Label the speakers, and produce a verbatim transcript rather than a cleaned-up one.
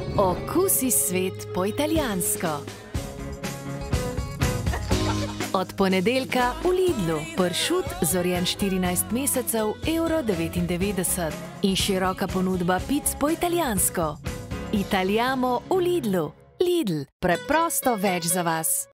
Speaker 1: Okusi svet po italijansko. Od ponedeljka v Lidlu pršut zorjen štirinajst mesecev, evro devetindevetdeset in široka ponudba pic po italijansko. Italijamo v Lidlu. Lidl, preprosto več za vas.